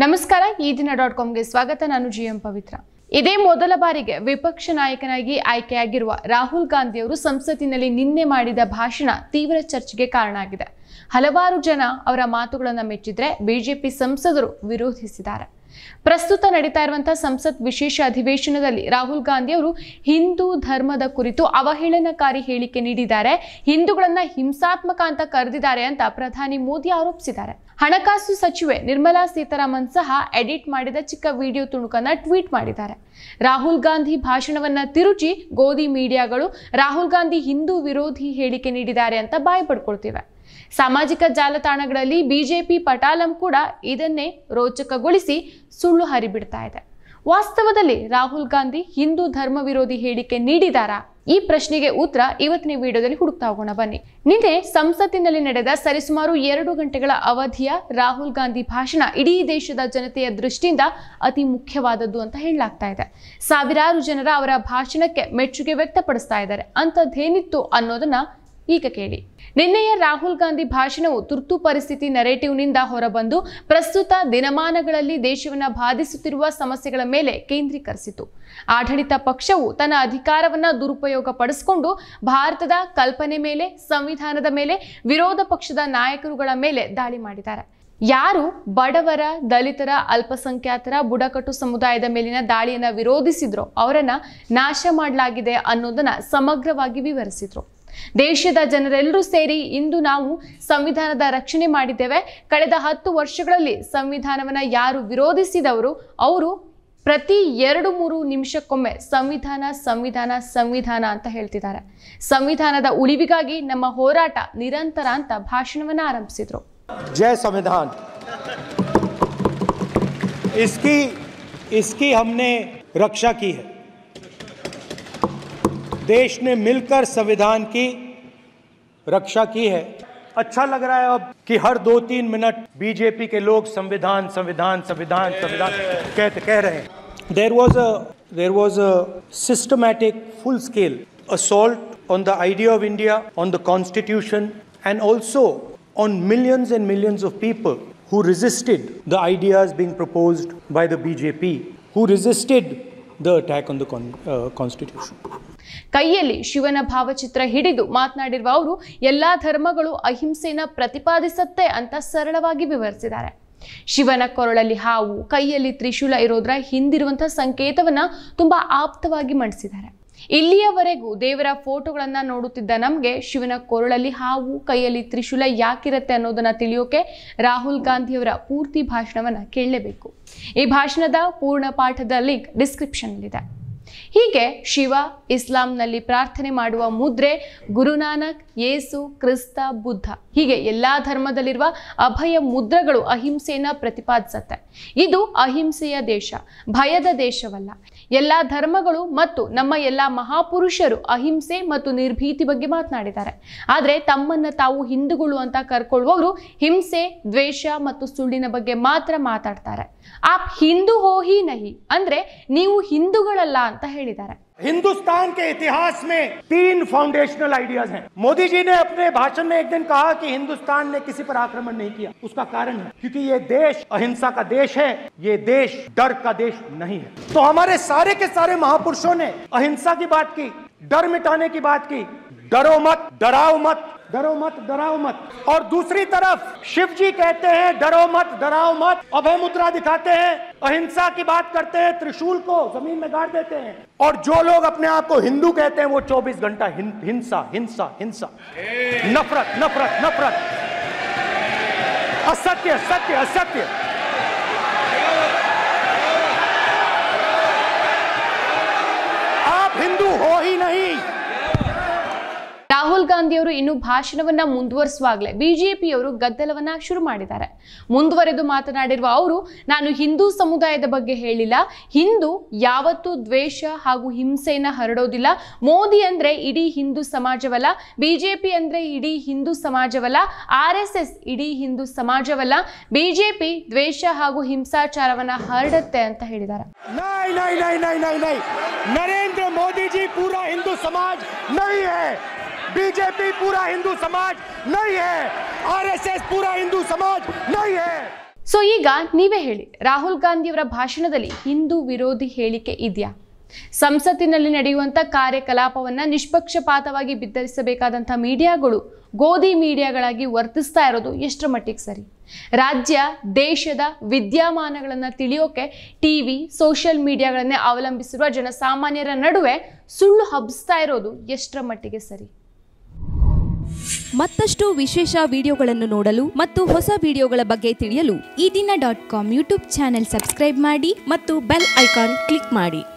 ನಮಸ್ಕಾರ ಈ ದಿನ.comಗೆ ಸ್ವಾಗತ. ನಾನು ಜಿಎಂ ಪವಿತ್ರ. ಇದೇ ಮೊದಲ ಬಾರಿಗೆ ವಿಪಕ್ಷ ನಾಯಕನಾಗಿ ಆಯ್ಕೆಯಾಗಿರುವ ರಾಹುಲ್ ಗಾಂಧಿ ಅವರು ಸಂಸತ್ತಿನಲ್ಲಿ ನಿನ್ನೆ ಮಾಡಿದ ಭಾಷಣ ತೀವ್ರ ಚರ್ಚೆಗೆ ಕಾರಣ ಆಗಿದೆ. ಹಲವಾರು ಜನ ಅವರ ಮಾತುಗಳನ್ನು ಮೆಚ್ಚಿದ್ರೆ ಬಿಜೆಪಿ ಸಂಸದರು ವಿರೋಧಿಸಿದ್ದಾರೆ. ಪ್ರಸ್ತುತ ನಡೀತಾ ಇರುವಂತಹ ಸಂಸತ್ ವಿಶೇಷ ಅಧಿವೇಶನದಲ್ಲಿ ರಾಹುಲ್ ಗಾಂಧಿ ಅವರು ಹಿಂದೂ ಧರ್ಮದ ಕುರಿತು ಅವಹೇಳನಕಾರಿ ಹೇಳಿಕೆ ನೀಡಿದ್ದಾರೆ. ಹಿಂದೂಗಳನ್ನ ಹಿಂಸಾತ್ಮಕ ಅಂತ ಕರೆದಿದ್ದಾರೆ ಅಂತ ಪ್ರಧಾನಿ ಮೋದಿ ಆರೋಪಿಸಿದ್ದಾರೆ. ಹಣಕಾಸು ಸಚಿವೆ ನಿರ್ಮಲಾ ಸೀತಾರಾಮನ್ ಸಹ ಎಡಿಟ್ ಮಾಡಿದ ಚಿಕ್ಕ ವಿಡಿಯೋ ತುಣುಕನ್ನ ಟ್ವೀಟ್ ಮಾಡಿದ್ದಾರೆ. ರಾಹುಲ್ ಗಾಂಧಿ ಭಾಷಣವನ್ನ ತಿರುಚಿ ಗೋಧಿ ಮೀಡಿಯಾಗಳು ರಾಹುಲ್ ಗಾಂಧಿ ಹಿಂದೂ ವಿರೋಧಿ ಹೇಳಿಕೆ ನೀಡಿದ್ದಾರೆ ಅಂತ ಬಾಯಿ ಪಡ್ಕೊಳ್ತಿವೆ. ಸಾಮಾಜಿಕ ಜಾಲತಾಣಗಳಲ್ಲಿ ಬಿಜೆಪಿ ಪಟಾಲಂ ಕೂಡ ಇದನ್ನೇ ರೋಚಕಗೊಳಿಸಿ ಸುಳ್ಳು ಹರಿಬಿಡ್ತಾ ಇದೆ. ವಾಸ್ತವದಲ್ಲಿ ರಾಹುಲ್ ಗಾಂಧಿ ಹಿಂದೂ ಧರ್ಮ ವಿರೋಧಿ ಹೇಳಿಕೆ ನೀಡಿದಾರಾ? ಈ ಪ್ರಶ್ನೆಗೆ ಉತ್ತರ ಇವತ್ತಿನ ವಿಡಿಯೋದಲ್ಲಿ ಹುಡುಕ್ತಾ ಹೋಗೋಣ ಬನ್ನಿ. ನಿನ್ನೆ ಸಂಸತ್ತಿನಲ್ಲಿ ನಡೆದ ಸರಿಸುಮಾರು 2 ಗಂಟೆಗಳ ಅವಧಿಯ ರಾಹುಲ್ ಗಾಂಧಿ ಭಾಷಣ ಇಡೀ ದೇಶದ ಜನತೆಯ ದೃಷ್ಟಿಯಿಂದ ಅತಿ ಮುಖ್ಯವಾದದ್ದು ಅಂತ ಹೇಳಲಾಗ್ತಾ ಇದೆ. ಸಾವಿರಾರು ಜನರ ಅವರ ಭಾಷಣಕ್ಕೆ ಮೆಚ್ಚುಗೆ ವ್ಯಕ್ತಪಡಿಸ್ತಾ ಇದ್ದಾರೆ. ಅಂಥದ್ದೇನಿತ್ತು ಅನ್ನೋದನ್ನ ಈಗ ಕೇಳಿ. ನಿನ್ನೆಯ ರಾಹುಲ್ ಗಾಂಧಿ ಭಾಷಣವು ತುರ್ತು ಪರಿಸ್ಥಿತಿ ನರೇಟಿವ್ನಿಂದ ಹೊರಬಂದು ಪ್ರಸ್ತುತ ದಿನಮಾನಗಳಲ್ಲಿ ದೇಶವನ್ನು ಬಾಧಿಸುತ್ತಿರುವ ಸಮಸ್ಯೆಗಳ ಮೇಲೆ ಕೇಂದ್ರೀಕರಿಸಿತು. ಆಡಳಿತ ಪಕ್ಷವು ತನ್ನ ಅಧಿಕಾರವನ್ನ ದುರುಪಯೋಗ ಪಡಿಸಿಕೊಂಡು ಭಾರತದ ಕಲ್ಪನೆ ಮೇಲೆ, ಸಂವಿಧಾನದ ಮೇಲೆ, ವಿರೋಧ ಪಕ್ಷದ ನಾಯಕರುಗಳ ಮೇಲೆ ದಾಳಿ ಮಾಡಿದ್ದಾರೆ. ಯಾರು ಬಡವರ, ದಲಿತರ, ಅಲ್ಪಸಂಖ್ಯಾತರ, ಬುಡಕಟ್ಟು ಸಮುದಾಯದ ಮೇಲಿನ ದಾಳಿಯನ್ನ ವಿರೋಧಿಸಿದ್ರೋ ಅವರನ್ನ ನಾಶ ಮಾಡಲಾಗಿದೆ ಅನ್ನೋದನ್ನ ಸಮಗ್ರವಾಗಿ ವಿವರಿಸಿದ್ರು. ದೇಶದ ಜನರೆಲ್ಲರೂ ಸೇರಿ ಇಂದು ನಾವು ಸಂವಿಧಾನದ ರಕ್ಷಣೆ ಮಾಡಿದ್ದೇವೆ. ಕಳೆದ 10 ವರ್ಷಗಳಲ್ಲಿ ಸಂವಿಧಾನವನ್ನ ಯಾರು ವಿರೋಧಿಸಿದವರು ಅವರು ಪ್ರತಿ 2-3 ನಿಮಿಷಕ್ಕೊಮ್ಮೆ ಸಂವಿಧಾನ ಸಂವಿಧಾನ ಸಂವಿಧಾನ ಅಂತ ಹೇಳ್ತಿದ್ದಾರೆ. ಸಂವಿಧಾನದ ಉಳಿವಿಗಾಗಿ ನಮ್ಮ ಹೋರಾಟ ನಿರಂತರ ಅಂತ ಭಾಷಣವನ್ನ ಆರಂಭಿಸಿದ್ರು. जय संविधान। इसकी हमने रक्षा की है। देश ने मिलकर संविधान की रक्षा की है। अच्छा लग रहा है अब कि हर 2-3 मिनट बीजेपी के लोग संविधान संविधान संविधान संविधान कह रहे हैं. There was a systematic full scale assault on the idea of India, on the constitution, and also on millions and millions of people who resisted the ideas being proposed by the BJP, who resisted the attack on the constitution. ಕೈಯಲ್ಲಿ ಶಿವನ ಭಾವಚಿತ್ರ ಹಿಡಿದು ಮಾತನಾಡಿರುವ ಅವರು ಎಲ್ಲಾ ಧರ್ಮಗಳು ಅಹಿಂಸೆನ ಪ್ರತಿಪಾದಿಸುತ್ತೆ ಅಂತ ಸರಳವಾಗಿ ವಿವರಿಸಿದ್ದಾರೆ. ಶಿವನ ಕೊರಳಲ್ಲಿ ಹಾವು, ಕೈಯಲ್ಲಿ ತ್ರಿಶೂಲ ಇರೋದ್ರ ಹಿಂದಿರುವಂತಹ ಸಂಕೇತವನ್ನ ತುಂಬಾ ಆಪ್ತವಾಗಿ ಮಂಡಿಸಿದ್ದಾರೆ. ಇಲ್ಲಿಯವರೆಗೂ ದೇವರ ಫೋಟೋಗಳನ್ನ ನೋಡುತ್ತಿದ್ದ ನಮ್ಗೆ ಶಿವನ ಕೊರಳಲ್ಲಿ ಹಾವು, ಕೈಯಲ್ಲಿ ತ್ರಿಶೂಲ ಯಾಕಿರತ್ತೆ ಅನ್ನೋದನ್ನ ತಿಳಿಯೋಕೆ ರಾಹುಲ್ ಗಾಂಧಿಯವರ ಪೂರ್ತಿ ಭಾಷಣವನ್ನ ಕೇಳಲೇಬೇಕು. ಈ ಭಾಷಣದ ಪೂರ್ಣ ಪಾಠದ ಲಿಂಕ್ ಡಿಸ್ಕ್ರಿಪ್ಷನ್ ಇದೆ. ಹೀಗೆ ಶಿವ, ಇಸ್ಲಾಂನಲ್ಲಿ ಪ್ರಾರ್ಥನೆ ಮಾಡುವ ಮುದ್ರೆ, ಗುರುನಾನಕ್, ಯೇಸು, ಕ್ರಿಸ್ತ, ಬುದ್ಧ ಹೀಗೆ ಎಲ್ಲಾ ಧರ್ಮದಲ್ಲಿರುವ ಅಭಯ ಮುದ್ರೆಗಳು ಅಹಿಂಸೆಯನ್ನ ಪ್ರತಿಪಾದಿಸುತ್ತೆ. ಇದು ಅಹಿಂಸೆಯ ದೇಶ, ಭಯದ ದೇಶವಲ್ಲ. ಎಲ್ಲಾ ಧರ್ಮಗಳು ಮತ್ತು ನಮ್ಮ ಎಲ್ಲಾ ಮಹಾಪುರುಷರು ಅಹಿಂಸೆ ಮತ್ತು ನಿರ್ಭೀತಿ ಬಗ್ಗೆ ಮಾತನಾಡಿದ್ದಾರೆ. ಆದ್ರೆ ತಮ್ಮನ್ನ ತಾವು ಹಿಂದೂಗಳು ಅಂತ ಕರ್ಕೊಳ್ಳುವವರು ಹಿಂಸೆ, ದ್ವೇಷ ಮತ್ತು ಸುಳ್ಳಿನ ಬಗ್ಗೆ ಮಾತ್ರ ಮಾತಾಡ್ತಾರೆ. ಆಪ್ ಹಿಂದೂ ಹೋ ಹಿ ನಹಿ ಅಂದ್ರೆ ನೀವು ಹಿಂದೂಗಳಲ್ಲ ಅಂತ ಹೇಳಿದ್ದಾರೆ. हिंदुस्तान के इतिहास में 3 फाउंडेशनल आइडियाज हैं. मोदी जी ने अपने भाषण में एक दिन कहा कि हिंदुस्तान ने किसी पर आक्रमण नहीं किया. उसका कारण है क्योंकि ये देश अहिंसा का देश है, ये देश डर का देश नहीं है. तो हमारे सारे के सारे महापुरुषों ने अहिंसा की बात की, डर मिटाने की बात की. डरो मत, डराओ मत, डरो मत, डराओ मत. और दूसरी तरफ शिव जी कहते हैं डरो मत, डराओ मत, अभय मुद्रा दिखाते हैं, अहिंसा की बात करते हैं, त्रिशूल को जमीन में गाड़ देते हैं. और जो लोग अपने आप को हिंदू कहते हैं वो 24 घंटा हिंसा हिंसा हिंसा, नफरत नफरत नफरत, असत्य सत्य असत्य. आप हिंदू हो ही नहीं. ರಾಹುಲ್ ಗಾಂಧಿ ಅವರು ಇನ್ನು ಭಾಷಣವನ್ನ ಮುಂದುವರಿಸುವಾಗಲೇ ಬಿಜೆಪಿಯವರು ಗದ್ದಲವನ್ನ ಶುರು ಮಾಡಿದ್ದಾರೆ. ಮುಂದುವರೆದು ಮಾತನಾಡಿರುವ ಅವರು, ನಾನು ಹಿಂದೂ ಸಮುದಾಯದ ಬಗ್ಗೆ ಹೇಳಿಲ್ಲ. ಹಿಂದೂ ಯಾವತ್ತೂ ದ್ವೇಷ ಹಾಗೂ ಹಿಂಸೆಯನ್ನ ಹರಡೋದಿಲ್ಲ. ಮೋದಿ ಅಂದ್ರೆ ಇಡೀ ಹಿಂದೂ ಸಮಾಜವಲ್ಲ, ಬಿಜೆಪಿ ಅಂದ್ರೆ ಇಡೀ ಹಿಂದೂ ಸಮಾಜವಲ್ಲ, RSS ಇಡೀ ಹಿಂದೂ ಸಮಾಜವಲ್ಲ. ಬಿಜೆಪಿ ದ್ವೇಷ ಹಾಗೂ ಹಿಂಸಾಚಾರವನ್ನ ಹರಡುತ್ತೆ ಅಂತ ಹೇಳಿದ್ದಾರೆ. नरेंद्र मोदी जी पूरा हिंदू समाज नहीं है. बीजेपी पूरा हिंदू समाज नहीं है. RSS पूरा हिंदू समाज नहीं है. ಸೊ ಈಗ ನೀವೇ ಹೇಳಿ, ರಾಹುಲ್ ಗಾಂಧಿಯವರ ಭಾಷಣದಲ್ಲಿ ಹಿಂದೂ ವಿರೋಧಿ ಹೇಳಿಕೆ ಇದೆಯಾ? ಸಂಸತ್ತಿನಲ್ಲಿ ನಡೆಯುವಂಥ ಕಾರ್ಯಕಲಾಪವನ್ನು ನಿಷ್ಪಕ್ಷಪಾತವಾಗಿ ಬಿತ್ತರಿಸಬೇಕಾದಂಥ ಮೀಡಿಯಾಗಳು ಗೋಧಿ ಮೀಡಿಯಾಗಳಾಗಿ ವರ್ತಿಸ್ತಾ ಇರೋದು ಎಷ್ಟರ ಮಟ್ಟಿಗೆ ಸರಿ? ರಾಜ್ಯ ದೇಶದ ವಿದ್ಯಮಾನಗಳನ್ನು ತಿಳಿಯೋಕೆ ಟಿವಿ ಸೋಷಿಯಲ್ ಮೀಡಿಯಾಗಳನ್ನೇ ಅವಲಂಬಿಸಿರುವ ಜನಸಾಮಾನ್ಯರ ನಡುವೆ ಸುಳ್ಳು ಹಬ್ಬಿಸ್ತಾ ಇರೋದು ಎಷ್ಟರ ಮಟ್ಟಿಗೆ ಸರಿ? ಮತ್ತಷ್ಟು ವಿಶೇಷ ವಿಡಿಯೋಗಳನ್ನು ನೋಡಲು ಮತ್ತು ಹೊಸ ವಿಡಿಯೋಗಳ ಬಗ್ಗೆ ತಿಳಿಯಲು EDina.com ಯೂಟ್ಯೂಬ್ ಚಾನೆಲ್ ಸಬ್ಸ್ಕ್ರೈಬ್ ಮಾಡಿ ಮತ್ತು ಬೆಲ್ ಐಕಾನ್ ಕ್ಲಿಕ್ ಮಾಡಿ.